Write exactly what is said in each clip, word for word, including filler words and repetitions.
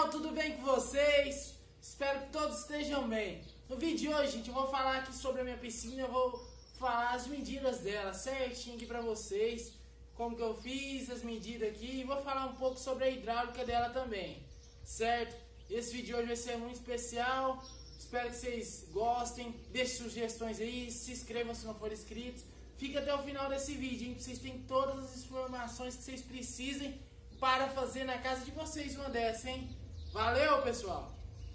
pessoal, tudo bem com vocês? Espero que todos estejam bem. No vídeo de hoje, gente, eu vou falar aqui sobre a minha piscina. Eu vou falar as medidas dela certinho aqui pra vocês, como que eu fiz as medidas aqui, e vou falar um pouco sobre a hidráulica dela também, certo? Esse vídeo de hoje vai ser muito especial. Espero que vocês gostem. Deixe sugestões aí, se inscrevam se não for inscritos. Fica até o final desse vídeo, hein? Vocês têm todas as informações que vocês precisem para fazer na casa de vocês uma dessa, hein? Valeu, pessoal!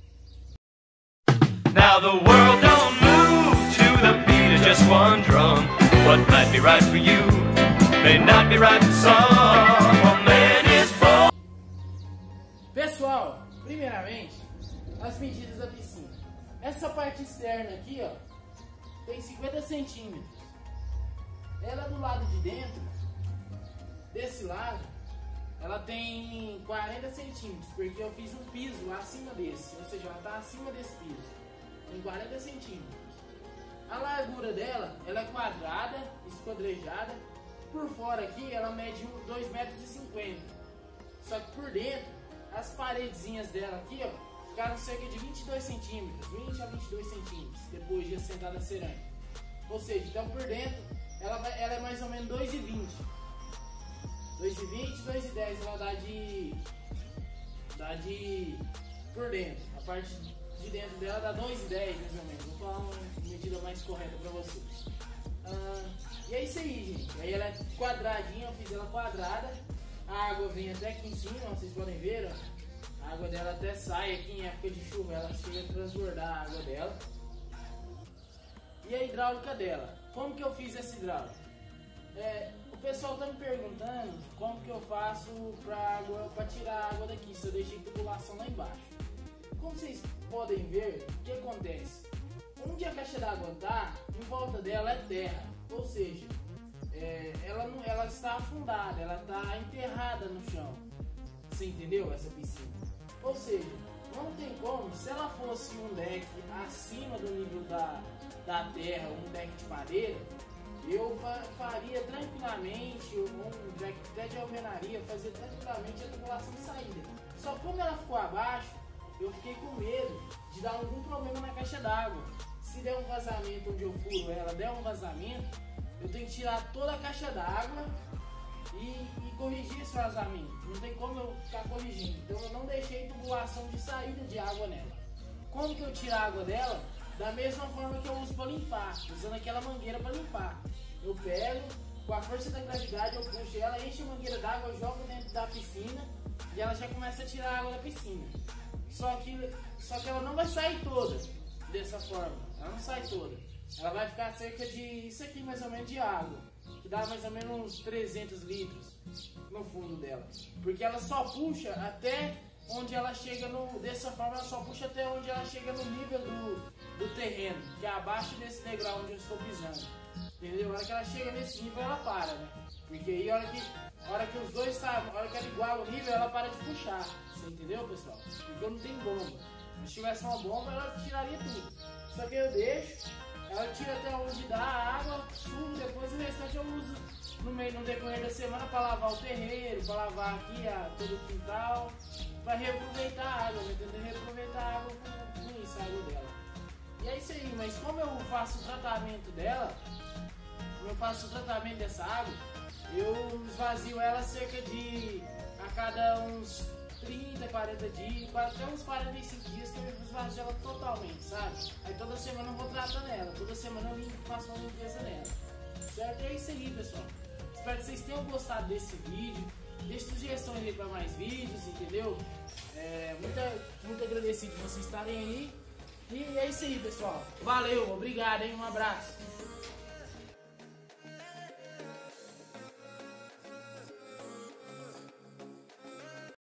Now the world don't move to the beat of just one drum. What might be right for you may not be right for some. A man is born. Pessoal, primeiramente, as medidas da piscina. Essa parte externa aqui, ó, tem cinquenta centímetros. Ela do lado de dentro, desse lado, ela tem quarenta centímetros, porque eu fiz um piso acima desse, ou seja, ela está acima desse piso, tem quarenta centímetros. A largura dela, ela é quadrada, esquadrejada, por fora aqui ela mede dois metros e cinquenta, só que por dentro, as paredezinhas dela aqui, ó, ficaram cerca de vinte e dois centímetros, vinte a vinte e dois centímetros, depois de assentada a cerâmica. Ou seja, então por dentro, ela, vai, ela é mais ou menos dois e vinte. dois e vinte, dois e dez ela dá de, dá de por dentro. A parte de dentro dela dá dois e dez mais ou menos. Vou falar uma medida mais correta pra vocês. Ah, e é isso aí, gente. Aí ela é quadradinha, eu fiz ela quadrada. A água vem até aqui em cima, vocês podem ver, ó. A água dela até sai aqui em época de chuva, ela chega a transbordar a água dela. E a hidráulica dela. Como que eu fiz essa hidráulica? É, o pessoal tá me perguntando como que eu faço pra, água, pra tirar a água daqui, se eu deixei tubulação lá embaixo. Como vocês podem ver, o que acontece? Onde a caixa d'água tá, em volta dela é terra, ou seja, é, ela, não, ela está afundada, ela está enterrada no chão. Você entendeu essa piscina? Ou seja, não tem como, se ela fosse um deck acima do nível da, da terra, um deck de madeira, eu faria tranquilamente, um deck até de alvenaria, fazer tranquilamente a tubulação de saída. Só como ela ficou abaixo, eu fiquei com medo de dar algum problema na caixa d'água. Se der um vazamento onde eu furo ela, der um vazamento, eu tenho que tirar toda a caixa d'água e, e corrigir esse vazamento. Não tem como eu ficar corrigindo. Então eu não deixei tubulação de saída de água nela. Como que eu tiro a água dela? Da mesma forma que eu uso para limpar, usando aquela mangueira para limpar. Eu pego, com a força da gravidade, eu puxo ela, encho a mangueira d'água, eu jogo dentro da piscina e ela já começa a tirar a água da piscina. Só que, só que ela não vai sair toda dessa forma, ela não sai toda. Ela vai ficar cerca de, isso aqui mais ou menos de água, que dá mais ou menos uns trezentos litros no fundo dela. Porque ela só puxa até onde ela chega no, dessa forma ela só puxa até onde ela chega no nível do, do terreno, que é abaixo desse degrau onde eu estou pisando. Entendeu? A hora que ela chega nesse nível ela para, né? Porque aí a hora que, a hora que os dois sabem, a hora que ela iguala o nível ela para de puxar. Você entendeu, pessoal? Porque eu não tenho bomba. Se tivesse uma bomba ela tiraria tudo. Só que eu deixo, ela tira até onde dá a água, sumo, depois o restante eu uso no meio, no decorrer da semana para lavar o terreiro, para lavar aqui a, todo o quintal, para reaproveitar a água, né? Tentar reaproveitar a água com, com isso, a água dela. E é isso aí, mas como eu faço o tratamento dela, como eu faço o tratamento dessa água, eu esvazio ela cerca de a cada uns trinta, quarenta dias, até uns quarenta e cinco dias que eu esvazio ela totalmente, sabe? Aí toda semana eu vou tratando ela, toda semana eu limpo, faço uma limpeza nela. Certo? É isso aí, pessoal. Espero que vocês tenham gostado desse vídeo. Deixe sugestões aí para mais vídeos, entendeu? É, muito, muito agradecido por vocês estarem aí. E é isso aí, pessoal. Valeu, obrigado, hein? Um abraço.